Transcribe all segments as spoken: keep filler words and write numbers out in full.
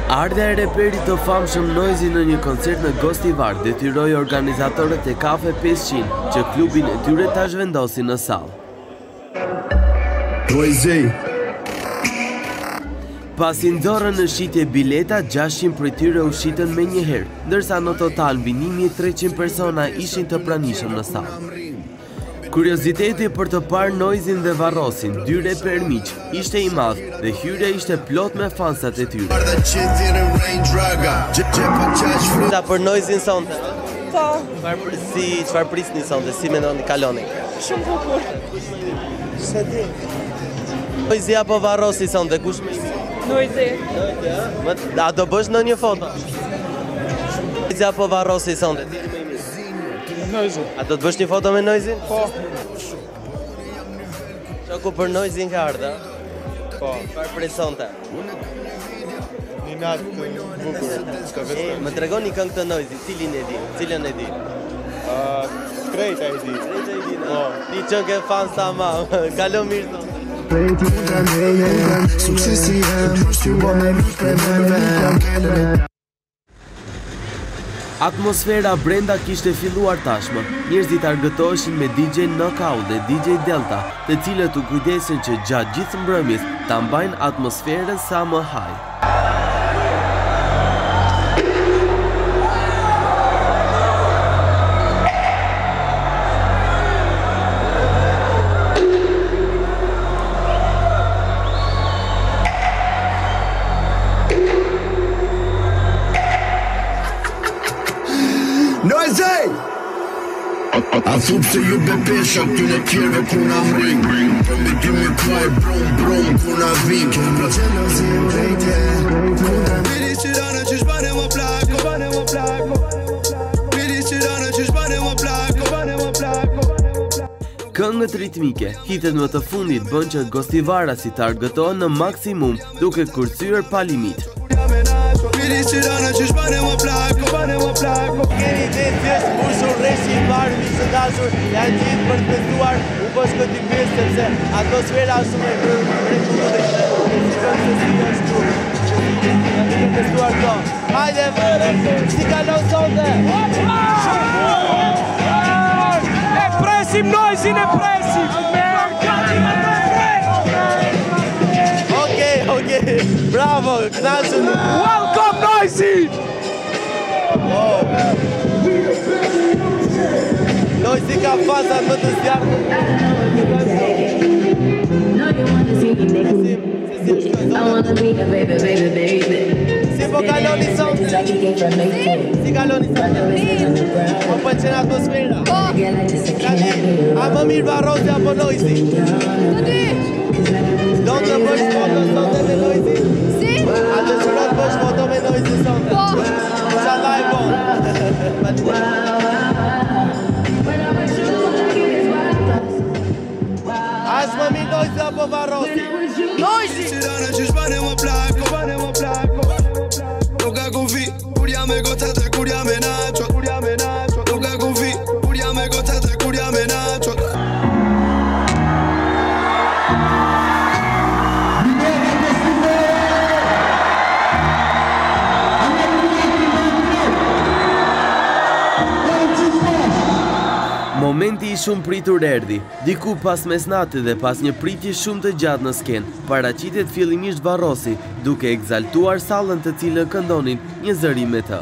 Ardha e reperit të famshëm Noisy në një koncert në Gostivar detyroi organizatorët e Kafe pesëqind që klubin e tyre ta zhvendosin në sallë. Pasi nxorën në shitje bileta, gjashtëqind prej tyre u shitën me njëherë, ndërsa në total mbi një mijë e treqind persona ishin të pranishëm në sallë. Kurioziteti për të parë Noisyn dhe Varrosin, dy reper miq, ishte i madh dhe hyrja ishte plot me fansat e tyre. Ta për Noisyn sonte? Po. Çfarë si çfarë prisni sonte? Si mendoni kaloni? Shumë bukur. Se di. Noisy apo Varrosi sonte? Kush më i mirë? Noisy. Noisy, a? A do bësh ndonjë foto? Noisy apo Varrosi sonte? Noisy. A do të bësh një foto me Noisyn? Po. Shoku për Noisyn ka ardha? Po. Çfarë presonte? Një natë bukur. E, më tregon një këngë të Noisy, cilin e di? Cilën e di? Uh, Krejta e di. Krejta e di, Po. Ti që ke fans ta ma, kalo mirë të. Atmosfera brenda kishte filluar tashmë. Njerëzit argëtoheshin me D J Knockout dhe D J Delta, të cilët u kujdesin që gjatë gjithë mbrëmjes ta mbajnë atmosferën sa më haj. Noisy! A thup se ju bepesha këtyne tjerve ku na mring Për me dy me kuaj brum brum ku na vim Kemra gjelozi u rejtje Bili qirana që shbane më plako Bane më plako Bili qirana që shbane më plako Bane më plako Këngët ritmike, hitet më të fundit bën që Gostivarasit të argëtohen në maksimum duke kurcyer pa limit. Bili qirana që shbane më plako Bane më plako Keni ditë thjesht mbushur rreshi i parë mi të dashur, janë gjithë për të festuar, u bësh këtë pjesë sepse atmosfera është shumë e mrekullueshme. Si kanë se si është këtu. Janë të festuar këto. Hajde, si kalon sonte? E presim Noisyn, e presim! Okej, okej, bravo, kënaqur. Welcome Noisy! Noisy ka fazat më të zjarë. Si po kaloni sonte? Si kaloni sonte? Po pëlqen atmosfera? Kani, a më mirë Varrosi apo Noisy? Të dy! Do të bësh foto sonte me Noisy? Si? A të shurot bësh foto me Noisy sonte? Po! Inshallah e bon. As më mirë Noisy apo Varrosi? Noisy! Qirana që shbane më plako Bane më plako Nuk ka kufi Kur jam e gotat e kur jam e nacho Kur jam e nacho Nuk ka kufi Kur jam e gotat e kur jam e nacho Momenti i shumë pritur erdhi, diku pas mesnatë dhe pas një pritje shumë të gjatë në skenë, paraqitet fillimisht Varrosi, duke egzaltuar sallën të cilën këndonin një zëri me të.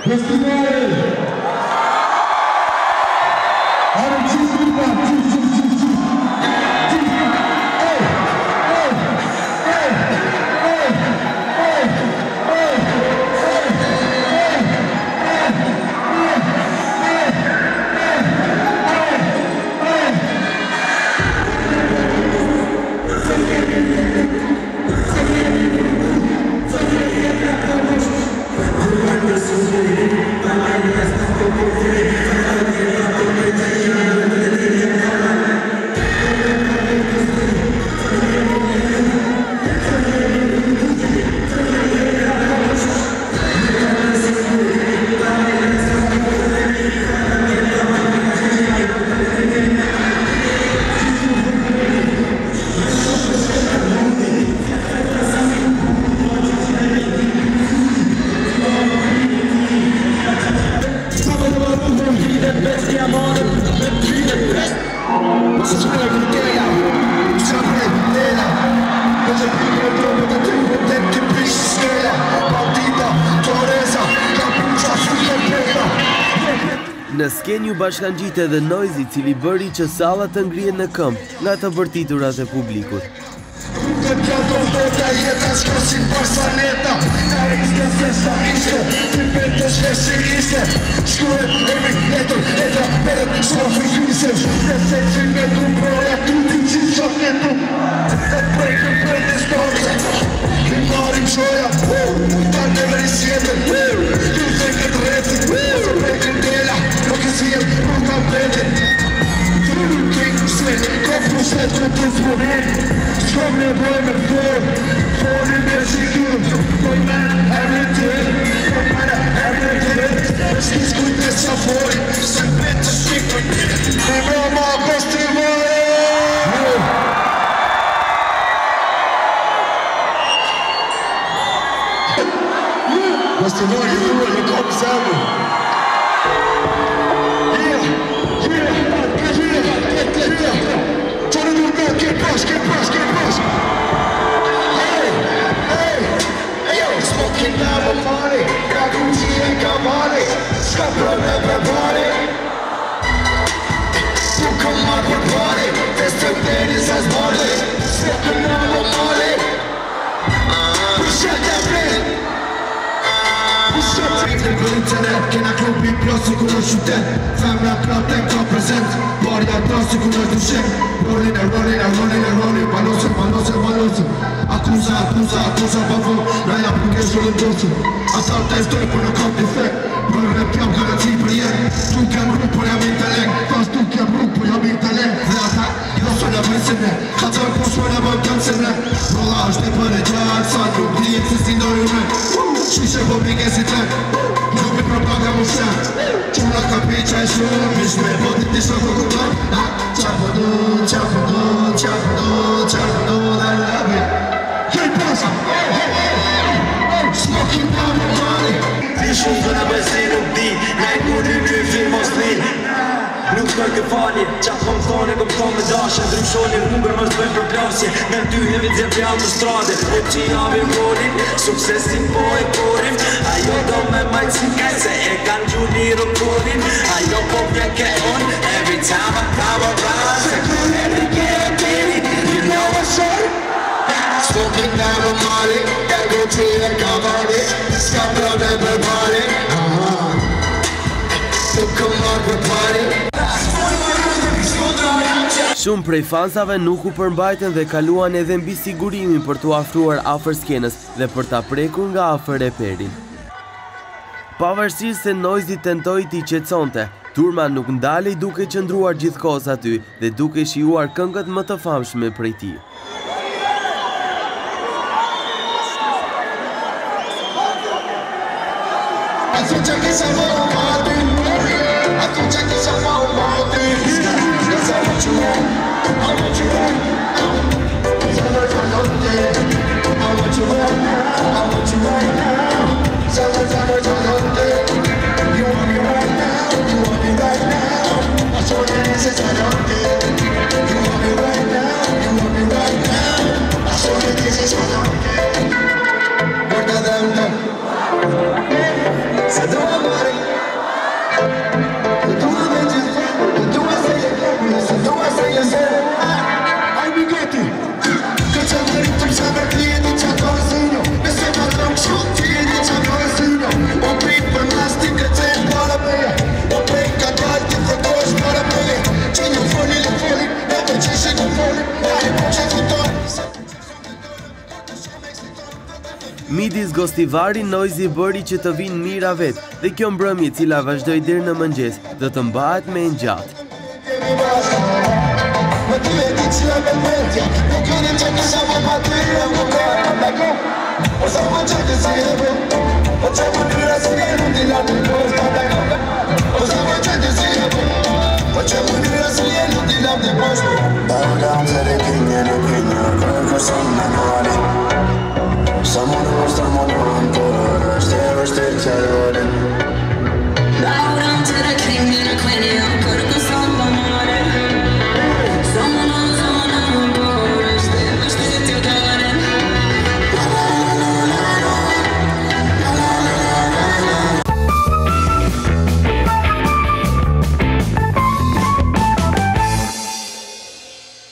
Në skenju bashkangjite edhe Noizi, cili bëri që salla të ngrihet në këmbë nga të bërtiturat e publikut. Mas tu não ajuda, ele come sabe. Yeah, yeah, yeah, yeah. Todo mundo que passa, que passa, que passa. Hey, hey, hey, yo, smoking down the party. Got Gucci and Cavalli. Stop on everybody. So come on, party. There's the ladies as party. Smoking down the party. We shut that man. Në bëllim të ne, kena klubi plosi ku në qytet. Femra plot e ka prezent, barja plosi ku në dushek. Rollin e rollin e rollin e rollin, balosin, balosin, balosin. Akuza, akuza, akuza, bavo, raja për nge shullin dosin. Asal të ezdoj për në kom defekt, për në pjam garanci për jenë. Tu kem rrug për jam intelekt, pas tu kem rrug për jam intelekt. Dhe ata, jo së në vënsin ne, ka të po shme në vëm kënsin ne. Rolla është një për e gjatë, sa nuk dhjit se si ndojë me. Shishe po bige si të nuk mi propaga mu shenë Qura ka piqa e shumë Mish me botit një shoko këton Qa po du, qa po du, qa po du, qa po du I love it Hey pasa, hey, hey, hey Smoking down the money Ti shumë të në besi nuk di Nejt mu një një film mos li Nuk për kë fali, qa kom thone, kom thone me dashe Ndrym shonin, hungër mës bëjmë për plasje Në ty hemi dzem për autostrade O që jam i rolin, suksesin po e korim Ajo do me majtë si kaj, se e kanë gjuni rëkorin Ajo po vjen ke on, every time I come around Se kërën e kërë tiri, you know what's up Smoking down the money, that go to the cavalry Ska blood everybody, uh-huh So come on, we're party Shumë prej fansave nuk u përmbajtën dhe kaluan edhe mbi sigurimin për t'u afruar afër skenës dhe për ta prekur nga afër reperin. Pavarësisht se Noizi tentoi t'i qetësonte, turma nuk ndalej duke qëndruar gjithkohës aty dhe duke shijuar këngët më të famshme prej tij. Se do amore Gostivari Noizi bëri që të vinë mira vetë dhe kjo mbrëmje cila vazhdoi deri në mëngjes do të mbahet me ngjatë. O